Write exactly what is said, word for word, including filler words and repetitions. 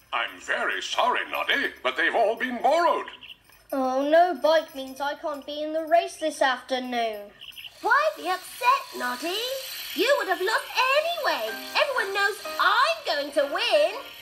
I'm very sorry, Noddy, but they've all been borrowed. Oh, no bike means I can't be in the race this afternoon. Why be upset, Noddy? You would have lost anyway. Everyone knows I'm going to win.